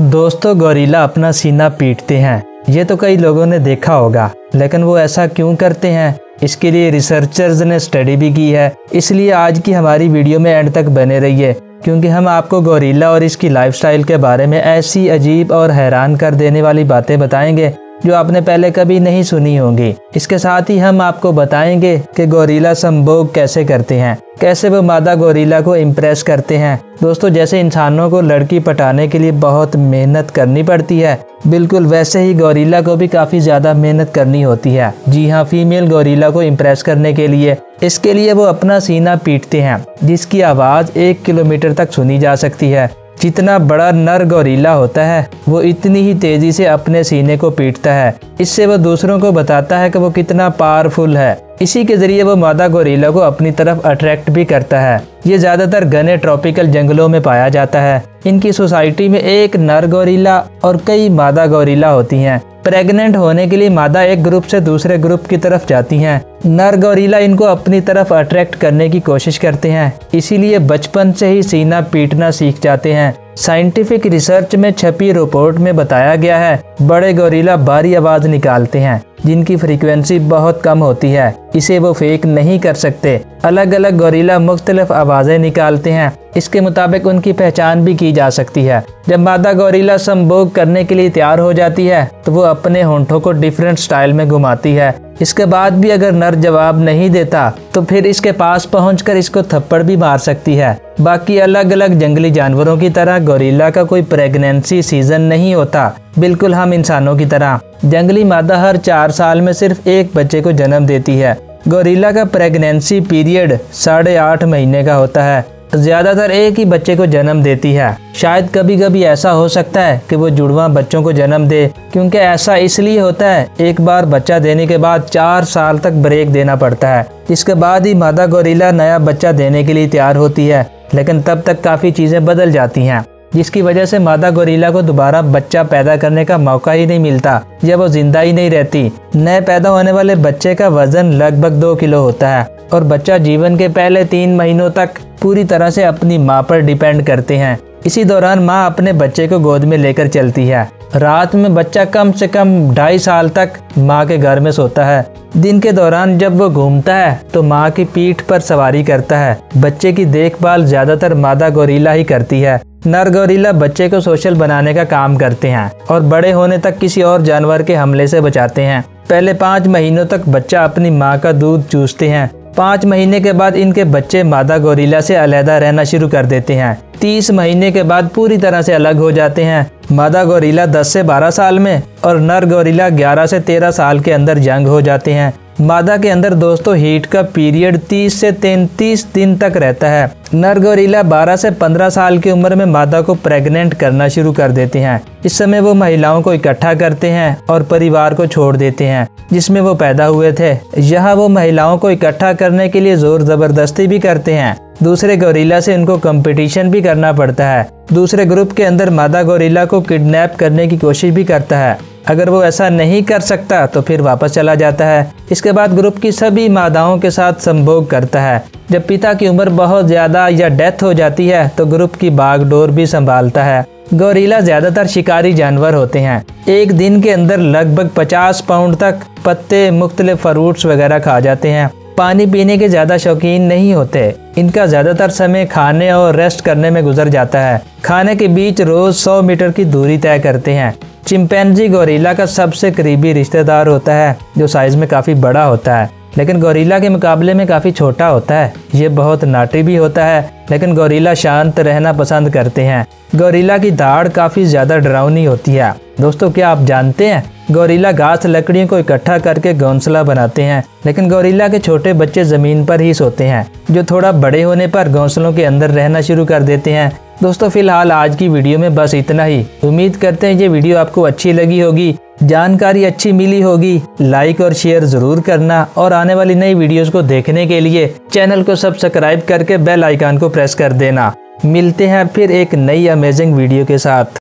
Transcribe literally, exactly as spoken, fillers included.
दोस्तों, गोरिल्ला अपना सीना पीटते हैं, ये तो कई लोगों ने देखा होगा, लेकिन वो ऐसा क्यों करते हैं, इसके लिए रिसर्चर्स ने स्टडी भी की है। इसलिए आज की हमारी वीडियो में एंड तक बने रहिए, क्योंकि हम आपको गोरिल्ला और इसकी लाइफस्टाइल के बारे में ऐसी अजीब और हैरान कर देने वाली बातें बताएंगे जो आपने पहले कभी नहीं सुनी होंगी। इसके साथ ही हम आपको बताएंगे कि गोरिल्ला संभोग कैसे करते हैं, कैसे वो मादा गोरिल्ला को इम्प्रेस करते हैं। दोस्तों, जैसे इंसानों को लड़की पटाने के लिए बहुत मेहनत करनी पड़ती है, बिल्कुल वैसे ही गोरिल्ला को भी काफ़ी ज़्यादा मेहनत करनी होती है। जी हाँ, फीमेल गोरिल्ला को इम्प्रेस करने के लिए इसके लिए वो अपना सीना पीटते हैं, जिसकी आवाज़ एक किलोमीटर तक सुनी जा सकती है। जितना बड़ा नर गोरिल्ला होता है, वो इतनी ही तेज़ी से अपने सीने को पीटता है। इससे वो दूसरों को बताता है कि वो कितना पावरफुल है। इसी के ज़रिए वो मादा गोरिल्ला को अपनी तरफ अट्रैक्ट भी करता है। ये ज़्यादातर घने ट्रॉपिकल जंगलों में पाया जाता है। इनकी सोसाइटी में एक नर गोरिल्ला और कई मादा गोरिल्ला होती हैं। प्रेग्नेंट होने के लिए मादा एक ग्रुप से दूसरे ग्रुप की तरफ जाती हैं। नर गोरिल्ला इनको अपनी तरफ अट्रैक्ट करने की कोशिश करते हैं, इसीलिए बचपन से ही सीना पीटना सीख जाते हैं। साइंटिफिक रिसर्च में छपी रिपोर्ट में बताया गया है, बड़े गोरिल्ला भारी आवाज़ निकालते हैं जिनकी फ्रीक्वेंसी बहुत कम होती है। इसे वो फेक नहीं कर सकते। अलग अलग गोरिल्ला मुख्तलिफ आवाज़ें निकालते हैं, इसके मुताबिक उनकी पहचान भी की जा सकती है। जब मादा गोरिल्ला संभोग करने के लिए तैयार हो जाती है तो वो अपने होंठों को डिफरेंट स्टाइल में घुमाती है। इसके बाद भी अगर नर जवाब नहीं देता तो फिर इसके पास पहुंचकर इसको थप्पड़ भी मार सकती है। बाकी अलग अलग जंगली जानवरों की तरह गोरिल्ला का कोई प्रेगनेंसी सीजन नहीं होता। बिल्कुल हम इंसानों की तरह जंगली मादा हर चार साल में सिर्फ एक बच्चे को जन्म देती है। गोरिल्ला का प्रेगनेंसी पीरियड साढ़े आठ महीने का होता है। ज्यादातर एक ही बच्चे को जन्म देती है। शायद कभी कभी ऐसा हो सकता है कि वो जुड़वा बच्चों को जन्म दे, क्योंकि ऐसा इसलिए होता है, एक बार बच्चा देने के बाद चार साल तक ब्रेक देना पड़ता है। इसके बाद ही मादा गोरिल्ला नया बच्चा देने के लिए तैयार होती है, लेकिन तब तक काफ़ी चीज़ें बदल जाती हैं, जिसकी वजह से मादा गोरिल्ला को दोबारा बच्चा पैदा करने का मौका ही नहीं मिलता या वो जिंदा ही नहीं रहती। नए पैदा होने वाले बच्चे का वजन लगभग दो किलो होता है और बच्चा जीवन के पहले तीन महीनों तक पूरी तरह से अपनी माँ पर डिपेंड करते हैं। इसी दौरान माँ अपने बच्चे को गोद में लेकर चलती है। रात में बच्चा कम से कम ढाई साल तक माँ के घर में सोता है। दिन के दौरान जब वो घूमता है तो माँ की पीठ पर सवारी करता है। बच्चे की देखभाल ज्यादातर मादा गोरिल्ला ही करती है। नर गोरिल्ला बच्चे को सोशल बनाने का काम करते हैं और बड़े होने तक किसी और जानवर के हमले से बचाते हैं। पहले पाँच महीनों तक बच्चा अपनी माँ का दूध चूसते हैं। पाँच महीने के बाद इनके बच्चे मादा गोरिल्ला से अलहदा रहना शुरू कर देते हैं। तीस महीने के बाद पूरी तरह से अलग हो जाते हैं। मादा गोरिल्ला दस से बारह साल में और नर गोरिल्ला ग्यारह से तेरह साल के अंदर जंग हो जाते हैं। मादा के अंदर दोस्तों हीट का पीरियड तीस से तैंतीस दिन तक रहता है। नर गोरिल्ला बारह से पंद्रह साल की उम्र में मादा को प्रेग्नेंट करना शुरू कर देते हैं। इस समय वो महिलाओं को इकट्ठा करते हैं और परिवार को छोड़ देते हैं जिसमें वो पैदा हुए थे। यहाँ वो महिलाओं को इकट्ठा करने के लिए जोर जबरदस्ती भी करते हैं। दूसरे गोरिल्ला से इनको कंपटीशन भी करना पड़ता है। दूसरे ग्रुप के अंदर मादा गोरिल्ला को किडनैप करने की कोशिश भी करता है। अगर वो ऐसा नहीं कर सकता तो फिर वापस चला जाता है। इसके बाद ग्रुप की सभी मादाओं के साथ संभोग करता है। जब पिता की उम्र बहुत ज़्यादा या डेथ हो जाती है तो ग्रुप की बागडोर भी संभालता है। गोरिल्ला ज़्यादातर शिकारी जानवर होते हैं। एक दिन के अंदर लगभग पचास पाउंड तक पत्ते, मुख्तलिफ फ्रूट्स वगैरह खा जाते हैं। पानी पीने के ज़्यादा शौकीन नहीं होते। इनका ज़्यादातर समय खाने और रेस्ट करने में गुजर जाता है। खाने के बीच रोज़ सौ मीटर की दूरी तय करते हैं। चिंपैंजी गोरिल्ला का सबसे करीबी रिश्तेदार होता है, जो साइज़ में काफ़ी बड़ा होता है, लेकिन गोरिल्ला के मुकाबले में काफ़ी छोटा होता है। ये बहुत नाटी भी होता है, लेकिन गोरिल्ला शांत रहना पसंद करते हैं। गोरिल्ला की दाढ़ काफ़ी ज़्यादा डरावनी होती है। दोस्तों, क्या आप जानते हैं गोरिल्ला घास लकड़ियों को इकट्ठा करके घोंसला बनाते हैं, लेकिन गोरिल्ला के छोटे बच्चे ज़मीन पर ही सोते हैं, जो थोड़ा बड़े होने पर घोंसलों के अंदर रहना शुरू कर देते हैं। दोस्तों, फिलहाल आज की वीडियो में बस इतना ही। उम्मीद करते हैं ये वीडियो आपको अच्छी लगी होगी, जानकारी अच्छी मिली होगी। लाइक और शेयर ज़रूर करना और आने वाली नई वीडियोस को देखने के लिए चैनल को सब्सक्राइब करके बेल आइकन को प्रेस कर देना। मिलते हैं फिर एक नई अमेजिंग वीडियो के साथ।